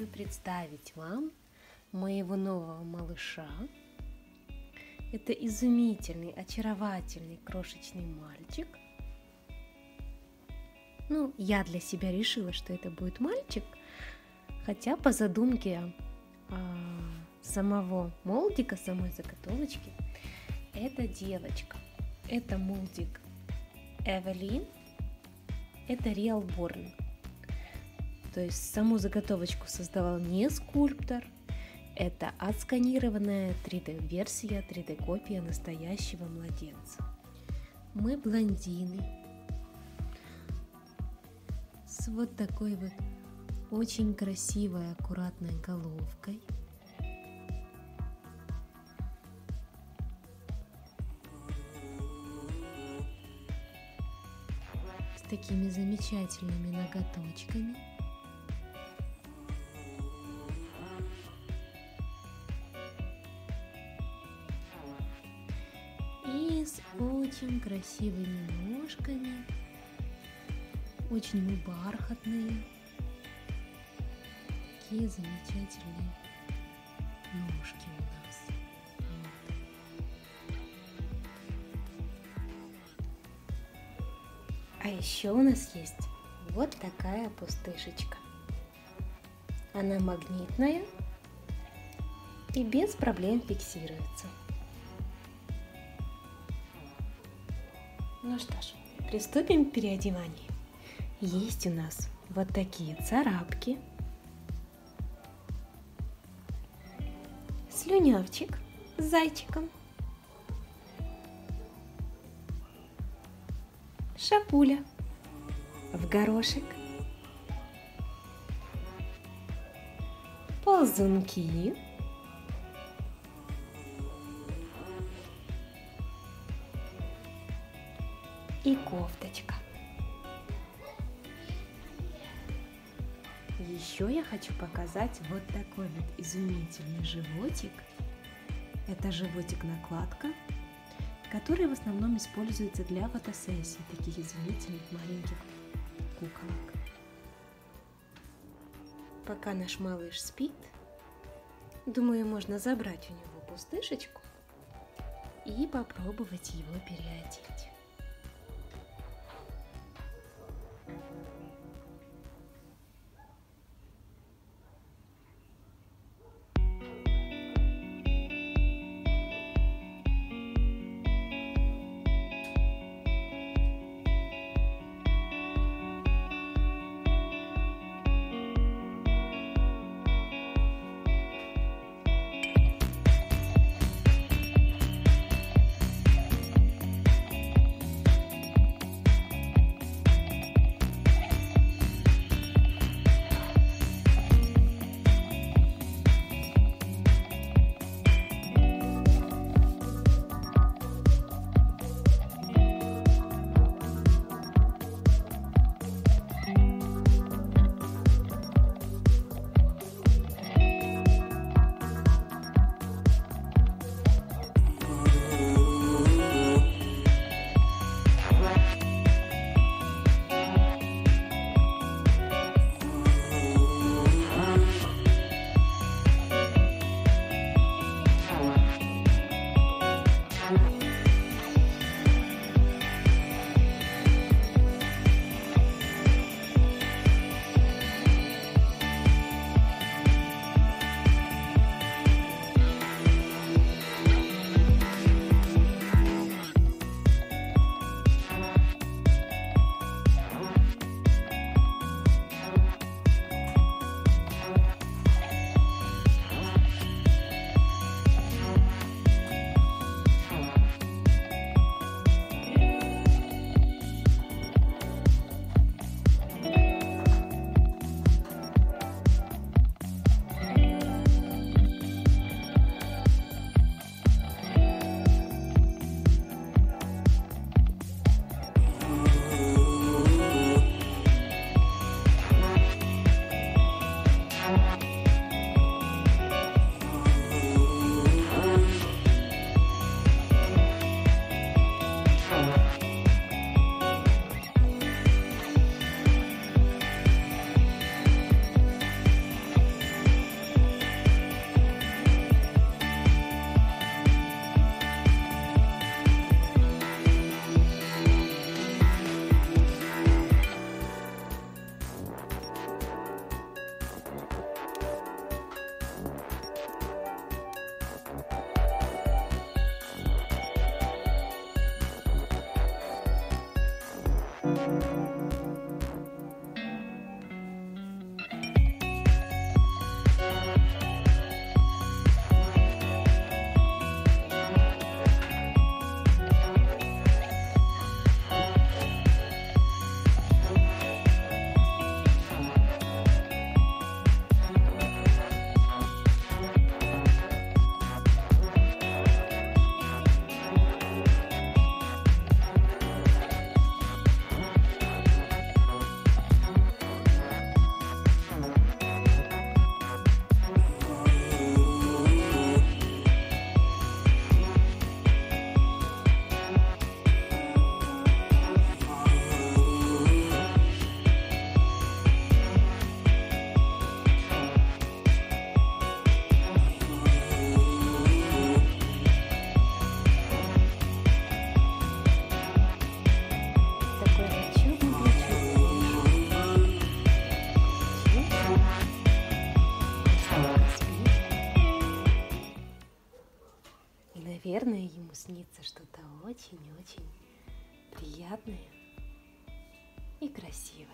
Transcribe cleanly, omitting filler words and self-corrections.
хочу представить вам моего нового малыша. Это изумительный, очаровательный крошечный мальчик. Я для себя решила, что это будет мальчик, хотя по задумке самого молдика, самой заготовочки, это девочка. Это молдик Эвелин, это Real Born. То есть саму заготовочку создавал не скульптор, это отсканированная 3D-версия, 3D-копия настоящего младенца. Мы блондины с вот такой вот очень красивой, аккуратной головкой. С такими замечательными ноготочками. И с очень красивыми ножками. Очень мы бархатные. Такие замечательные ножки у нас. А еще у нас есть вот такая пустышечка. Она магнитная и без проблем фиксируется. Ну что ж, приступим к переодеванию. Есть у нас вот такие царапки, слюнявчик с зайчиком, шапуля в горошек, ползунки, и кофточка. Еще я хочу показать вот такой вот изумительный животик. Это животик-накладка, который в основном используется для фотосессий, таких изумительных маленьких куколок. Пока наш малыш спит, думаю, можно забрать у него пустышечку и попробовать его переодеть. наверное, ему снится что-то очень-очень приятное и красивое.